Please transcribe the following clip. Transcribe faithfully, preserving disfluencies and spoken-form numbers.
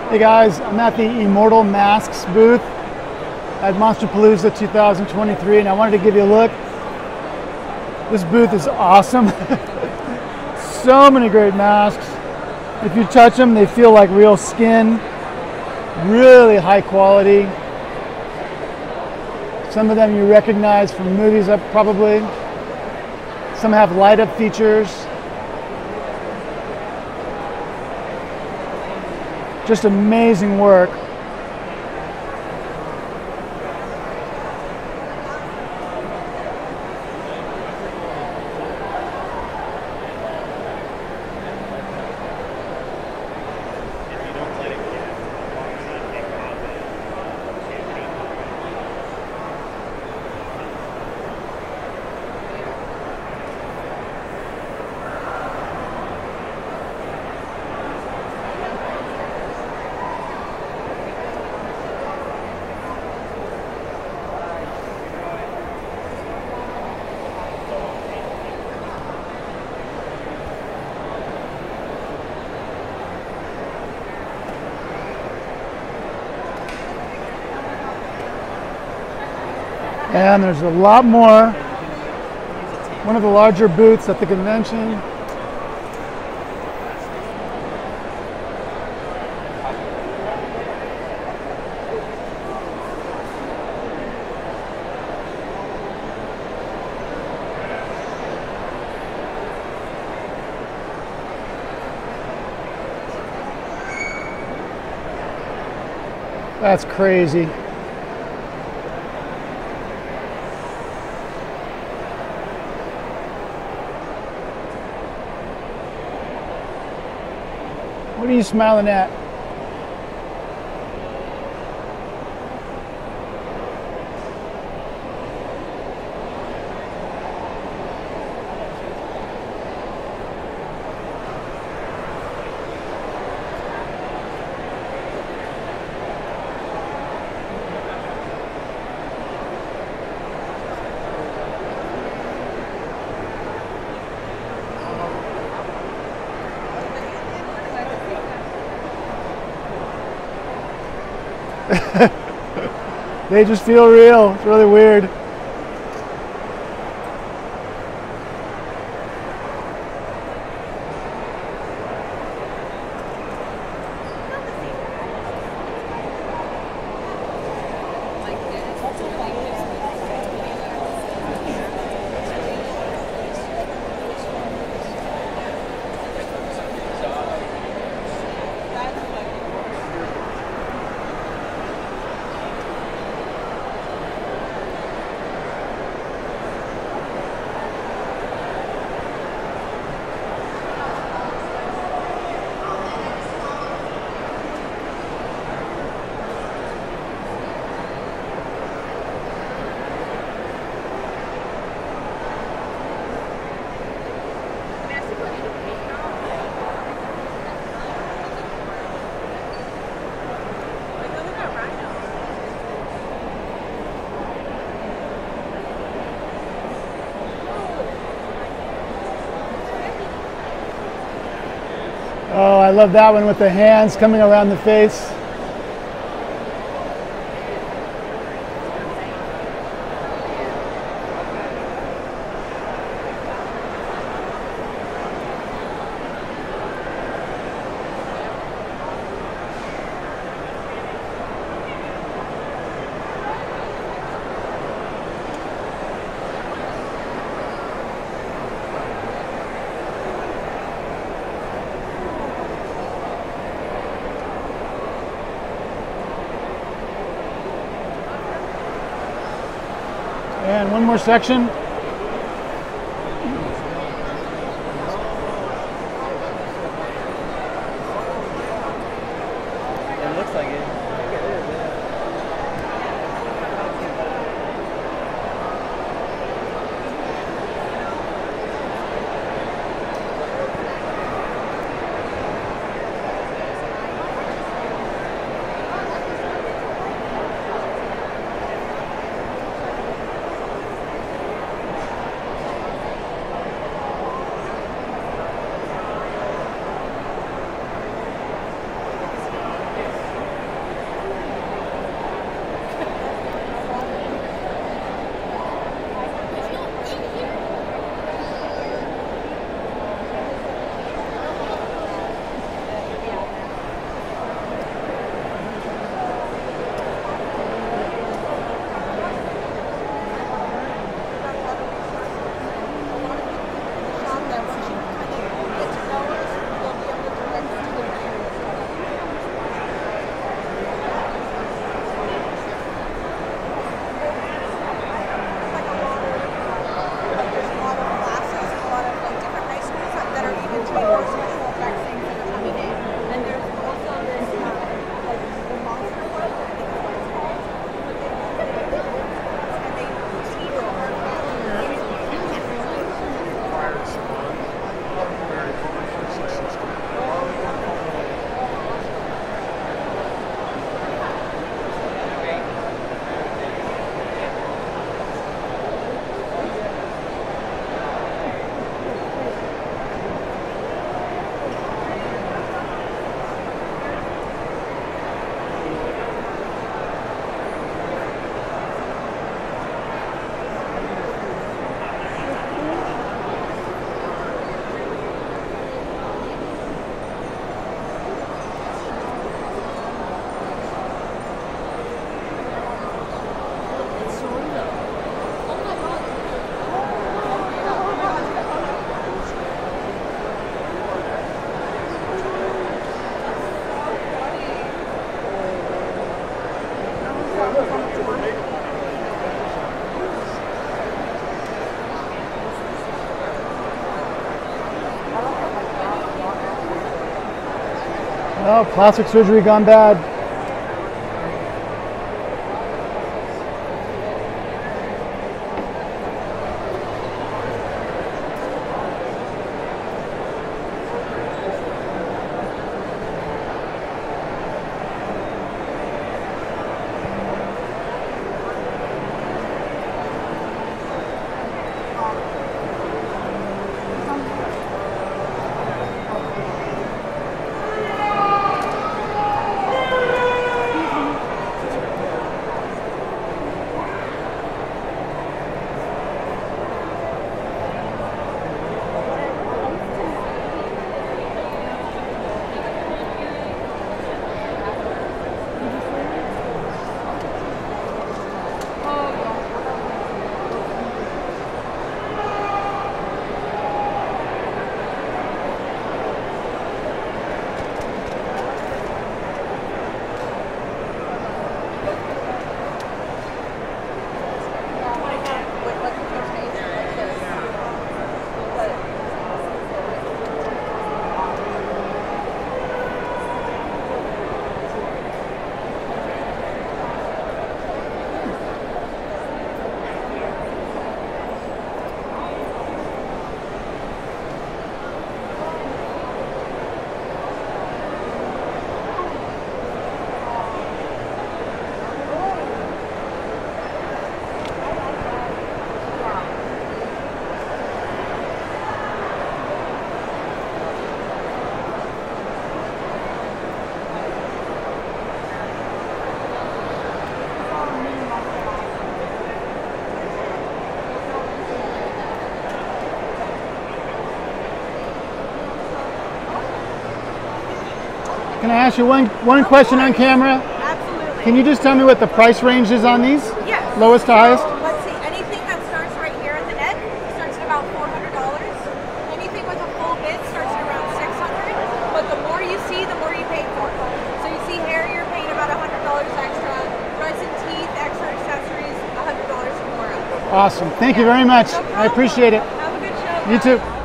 Hey guys, I'm at the Immortal Masks booth at Monsterpalooza two thousand twenty-three, and I wanted to give you a look. This booth is awesome. So many great masks. If you touch them, they feel like real skin. Really high quality. Some of them you recognize from movies up probably. Some have light up features. Just amazing work. And there's a lot more. One of the larger booths at the convention. That's crazy. What are you smiling at? They just feel real. It's really weird. Oh, I love that one with the hands coming around the face. And one more section. It looks like it. I think it is, yeah. Oh, plastic surgery gone bad. Can I ask you one, one question on camera? Absolutely. Can you just tell me what the price range is on these? Yes. Lowest to highest? So, let's see. Anything that starts right here at the neck starts at about four hundred dollars. Anything with a full bit starts at around six hundred dollars. But the more you see, the more you pay for. So you see hair, you're paying about one hundred dollars extra. Resin teeth, extra accessories, one hundred dollars or more. Awesome. Thank yeah. you very much. No problem. I appreciate it. Have a good show. You guys. too.